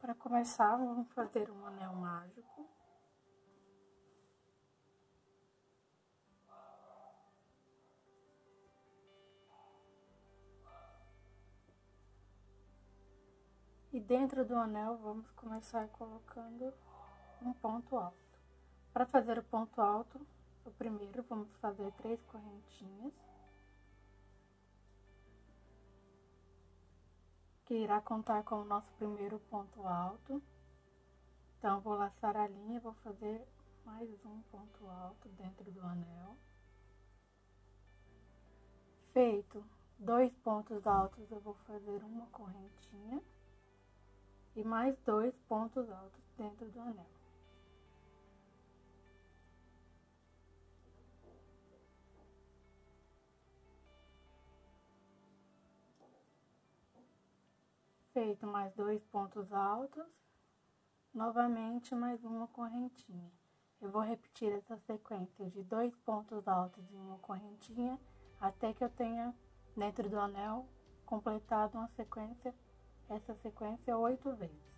Para começar, vamos fazer um anel mágico. E dentro do anel, vamos começar colocando um ponto alto. Para fazer o ponto alto, o primeiro vamos fazer 3 correntinhas, que irá contar com o nosso primeiro ponto alto. Então, vou laçar a linha e vou fazer mais um ponto alto dentro do anel. Feito 2 pontos altos, eu vou fazer uma correntinha e mais 2 pontos altos dentro do anel. Feito mais 2 pontos altos, novamente mais uma correntinha. Eu vou repetir essa sequência de 2 pontos altos e uma correntinha até que eu tenha dentro do anel completado uma sequência, essa sequência 8 vezes.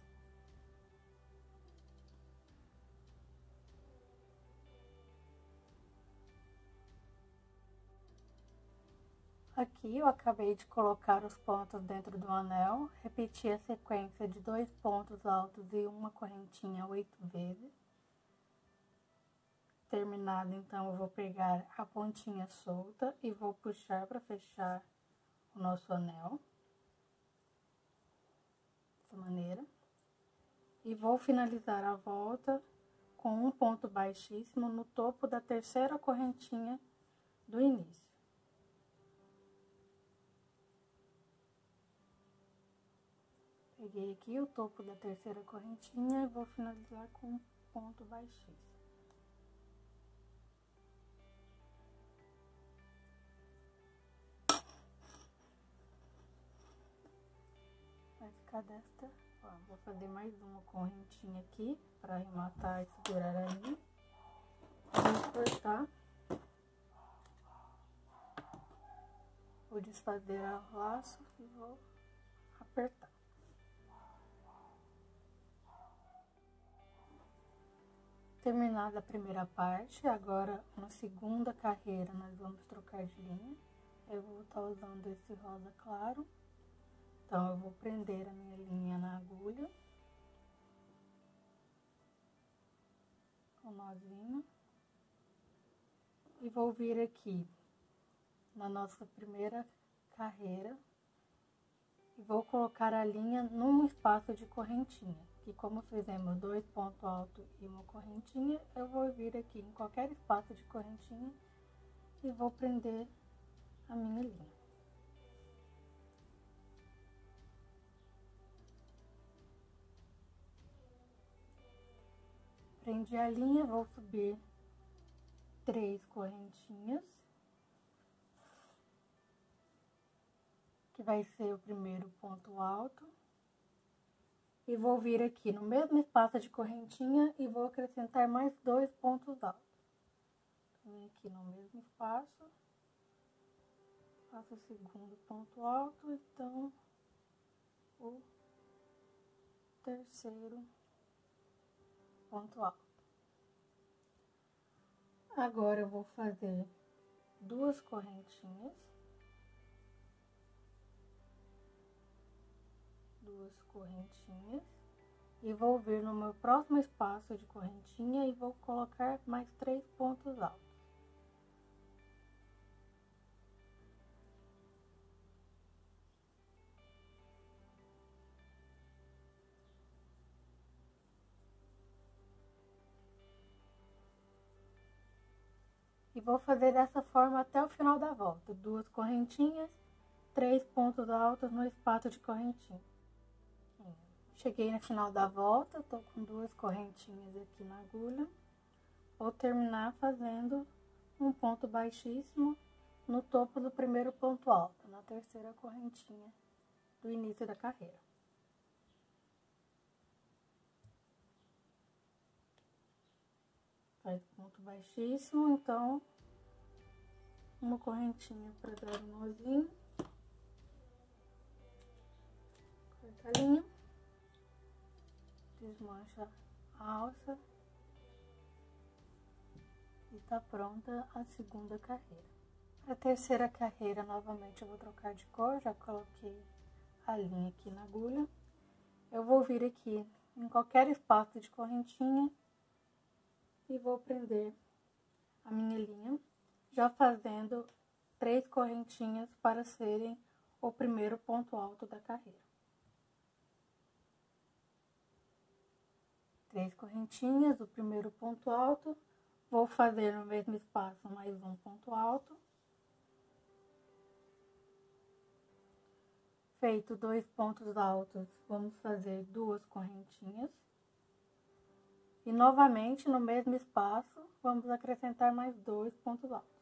Aqui eu acabei de colocar os pontos dentro do anel, repeti a sequência de 2 pontos altos e uma correntinha 8 vezes. Terminado, então, eu vou pegar a pontinha solta e vou puxar para fechar o nosso anel. Dessa maneira. E vou finalizar a volta com um ponto baixíssimo no topo da terceira correntinha do início. Peguei aqui o topo da terceira correntinha e vou finalizar com um ponto baixíssimo. Vai ficar desta forma. Vou fazer mais uma correntinha aqui para arrematar e segurar a linha. Vou cortar. Vou desfazer o laço e vou apertar. Terminada a primeira parte, agora na segunda carreira nós vamos trocar de linha. Eu vou estar usando esse rosa claro, então eu vou prender a minha linha na agulha com nozinho e vou vir aqui na nossa primeira carreira e vou colocar a linha num espaço de correntinha. Que como fizemos 2 pontos altos e uma correntinha, eu vou vir aqui em qualquer espaço de correntinha e vou prender a minha linha. Prendi a linha, vou subir 3 correntinhas, que vai ser o primeiro ponto alto. E vou vir aqui no mesmo espaço de correntinha e vou acrescentar mais 2 pontos altos. Vem aqui no mesmo espaço, faço o segundo ponto alto, então o terceiro ponto alto. Agora eu vou fazer 2 correntinhas. 2 correntinhas e vou vir no meu próximo espaço de correntinha e vou colocar mais 3 pontos altos. E vou fazer dessa forma até o final da volta, 2 correntinhas, 3 pontos altos no espaço de correntinha. Cheguei no final da volta, tô com 2 correntinhas aqui na agulha. Vou terminar fazendo um ponto baixíssimo no topo do primeiro ponto alto, na terceira correntinha do início da carreira. Faz ponto baixíssimo, então, uma correntinha para dar um nozinho. Corta a linha. desmancha a alça e tá pronta a segunda carreira. Para a terceira carreira, novamente eu vou trocar de cor, já coloquei a linha aqui na agulha. Eu vou vir aqui em qualquer espaço de correntinha e vou prender a minha linha, já fazendo 3 correntinhas para serem o primeiro ponto alto da carreira. 3 correntinhas, o primeiro ponto alto, vou fazer no mesmo espaço mais um ponto alto. Feito 2 pontos altos, vamos fazer 2 correntinhas. E novamente, no mesmo espaço, vamos acrescentar mais 2 pontos altos.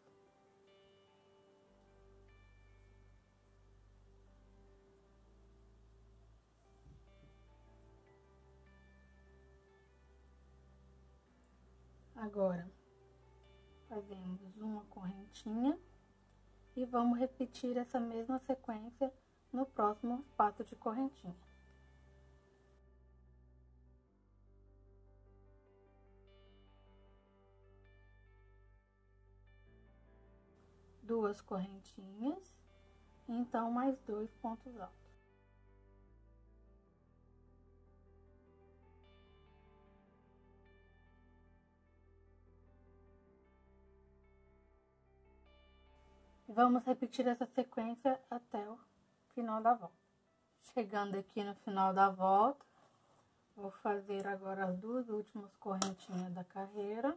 Agora, fazemos uma correntinha e vamos repetir essa mesma sequência no próximo espaço de correntinha. Duas correntinhas, então mais 2 pontos altos. Vamos repetir essa sequência até o final da volta. Chegando aqui no final da volta, vou fazer agora as 2 últimas correntinhas da carreira.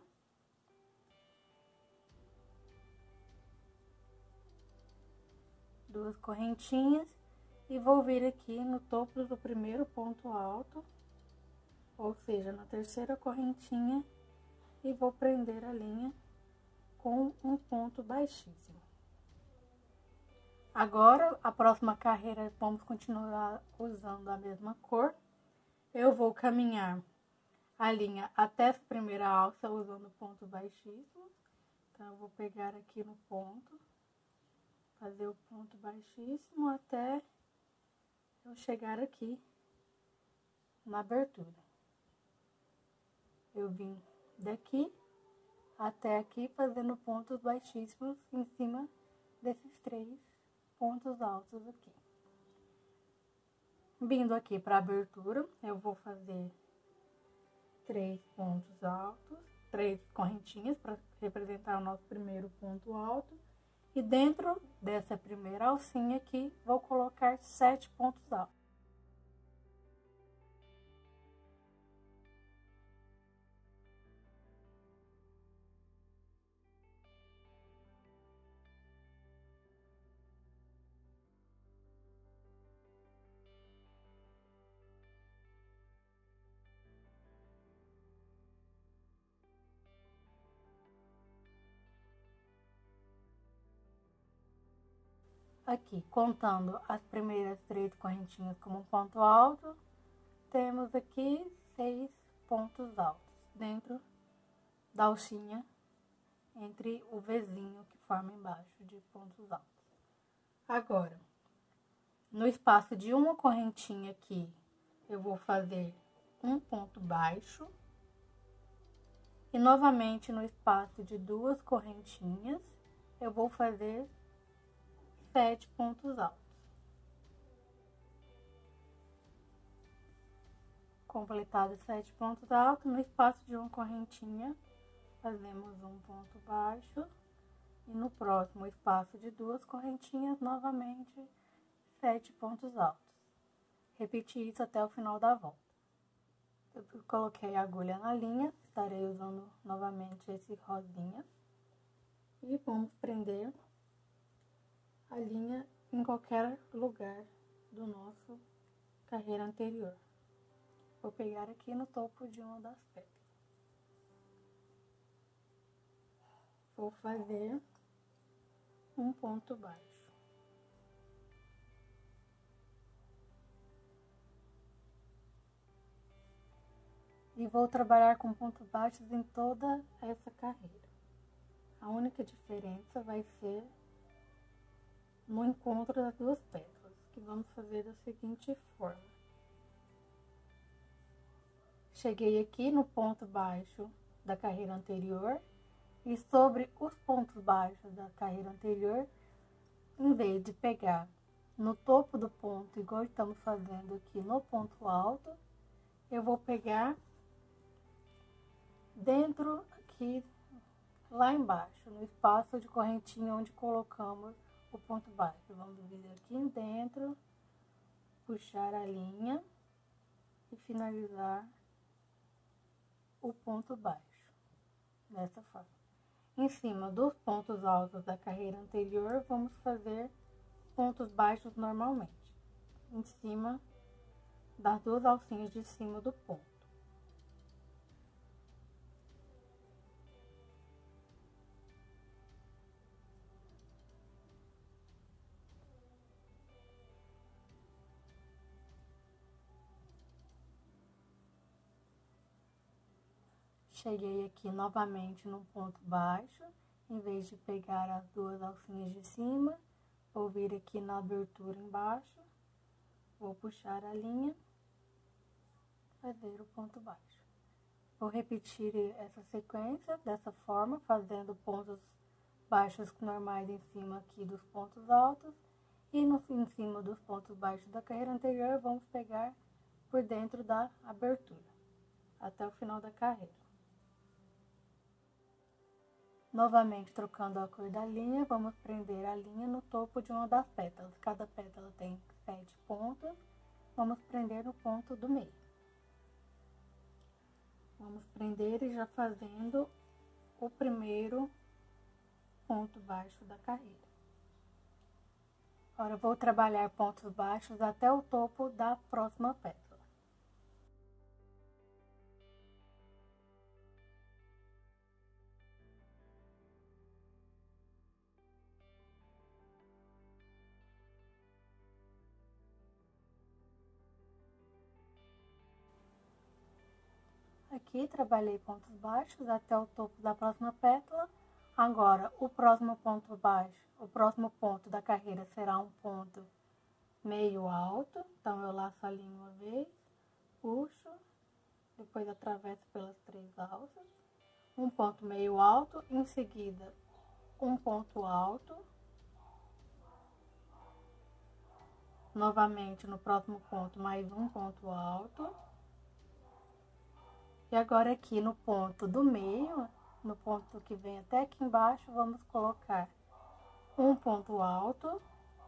Duas correntinhas e vou vir aqui no topo do primeiro ponto alto, ou seja, na terceira correntinha, e vou prender a linha com um ponto baixíssimo. Agora, a próxima carreira, vamos continuar usando a mesma cor. Eu vou caminhar a linha até essa primeira alça usando ponto baixíssimo. Então, eu vou pegar aqui no ponto, fazer o ponto baixíssimo até eu chegar aqui na abertura. Eu vim daqui até aqui fazendo pontos baixíssimos em cima desses 3 pontos altos aqui. Vindo aqui para a abertura, eu vou fazer 3 pontos altos, 3 correntinhas para representar o nosso primeiro ponto alto. E dentro dessa primeira alcinha aqui, vou colocar 7 pontos altos. Aqui, contando as primeiras 3 correntinhas como ponto alto, temos aqui 6 pontos altos dentro da alcinha, entre o Vzinho que forma embaixo de pontos altos. Agora, no espaço de uma correntinha aqui, eu vou fazer um ponto baixo. E novamente, no espaço de 2 correntinhas, eu vou fazer 7 pontos altos. Completado 7 pontos altos, no espaço de uma correntinha, fazemos um ponto baixo. E no próximo espaço de 2 correntinhas, novamente 7 pontos altos. Repetir isso até o final da volta. Eu coloquei a agulha na linha, estarei usando novamente esse rosinha. E vamos prender a linha em qualquer lugar do nosso carreira anterior. Vou pegar aqui no topo de uma das pedras. Vou fazer um ponto baixo. E vou trabalhar com pontos baixos em toda essa carreira. A única diferença vai ser no encontro das 2 pétalas, que vamos fazer da seguinte forma. cheguei aqui no ponto baixo da carreira anterior e sobre os pontos baixos da carreira anterior, em vez de pegar no topo do ponto, igual estamos fazendo aqui no ponto alto, eu vou pegar dentro aqui, lá embaixo, no espaço de correntinha onde colocamos o ponto baixo. Vamos vir aqui dentro, puxar a linha e finalizar o ponto baixo, dessa forma. Em cima dos pontos altos da carreira anterior, vamos fazer pontos baixos normalmente, em cima das duas alcinhas de cima do ponto. Cheguei aqui novamente no ponto baixo, em vez de pegar as duas alcinhas de cima, vou vir aqui na abertura embaixo, vou puxar a linha, fazer o ponto baixo. Vou repetir essa sequência dessa forma, fazendo pontos baixos normais em cima aqui dos pontos altos, e em cima dos pontos baixos da carreira anterior, vamos pegar por dentro da abertura, até o final da carreira. Novamente, trocando a cor da linha, vamos prender a linha no topo de uma das pétalas. Cada pétala tem 7 pontos, vamos prender no ponto do meio. Vamos prender e já fazendo o primeiro ponto baixo da carreira. Agora, vou trabalhar pontos baixos até o topo da próxima pétala. Aqui, trabalhei pontos baixos até o topo da próxima pétala. Agora, o próximo ponto baixo, o próximo ponto da carreira será um ponto meio alto. Então, eu laço a linha uma vez, puxo, depois atravesso pelas 3 alças. Um ponto meio alto, em seguida, um ponto alto. Novamente, no próximo ponto, mais um ponto alto. E agora aqui no ponto do meio, no ponto que vem até aqui embaixo, vamos colocar um ponto alto,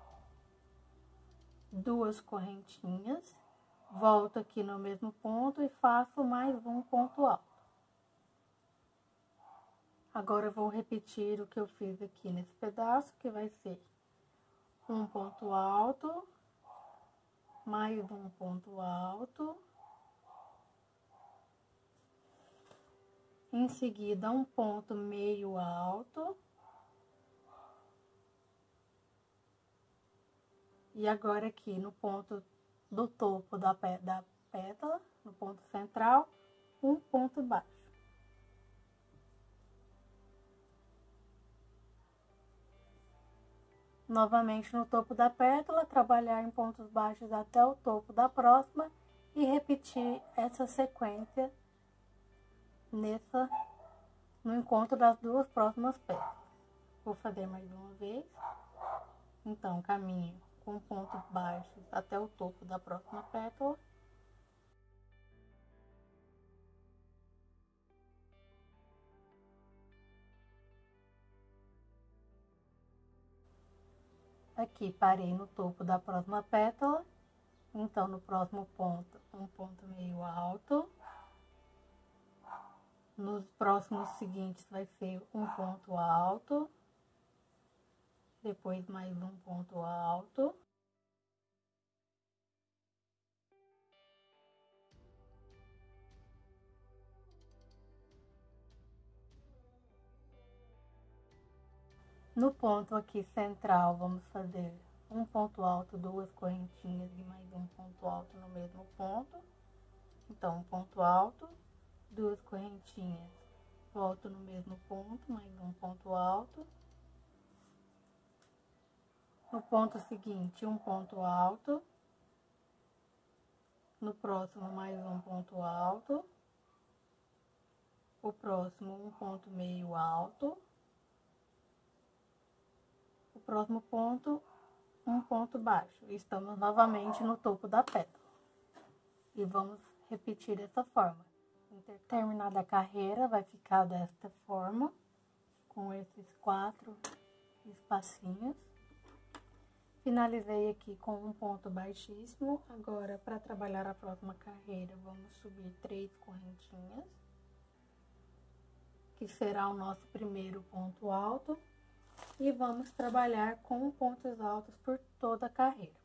2 correntinhas, volto aqui no mesmo ponto e faço mais um ponto alto. Agora eu vou repetir o que eu fiz aqui nesse pedaço, que vai ser um ponto alto, mais um ponto alto. Em seguida, um ponto meio alto. E agora aqui no ponto do topo da pétala, no ponto central, um ponto baixo. Novamente no topo da pétala, trabalhar em pontos baixos até o topo da próxima e repetir essa sequência no encontro das duas próximas pétalas. Vou fazer mais uma vez. Então, caminho com pontos baixos até o topo da próxima pétala. Aqui, parei no topo da próxima pétala. Então, no próximo ponto, um ponto meio alto. Nos próximos seguintes vai ser um ponto alto, depois mais um ponto alto. No ponto aqui central, vamos fazer um ponto alto, 2 correntinhas e mais um ponto alto no mesmo ponto. Então, um ponto alto, 2 correntinhas, volto no mesmo ponto, mais um ponto alto. No ponto seguinte, um ponto alto. No próximo, mais um ponto alto. o próximo um ponto meio alto, o próximo ponto um ponto baixo. Estamos novamente no topo da pétala e vamos repetir dessa forma. Terminada a carreira, vai ficar desta forma, com esses 4 espacinhos. Finalizei aqui com um ponto baixíssimo. Agora, para trabalhar a próxima carreira, vamos subir 3 correntinhas, que será o nosso primeiro ponto alto, e vamos trabalhar com pontos altos por toda a carreira.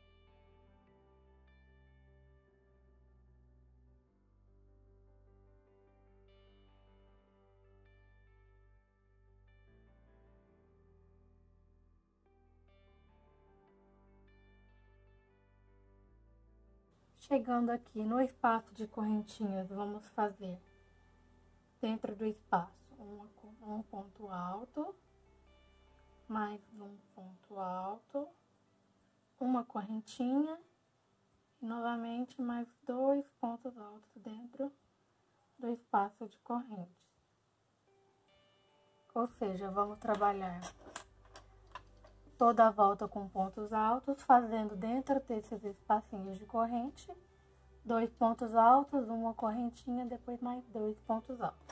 Chegando aqui no espaço de correntinhas, vamos fazer dentro do espaço um ponto alto, mais um ponto alto, uma correntinha e novamente mais 2 pontos altos dentro do espaço de corrente. Ou seja, vamos trabalhar toda a volta com pontos altos, fazendo dentro desses espacinhos de corrente 2 pontos altos, uma correntinha, depois mais 2 pontos altos.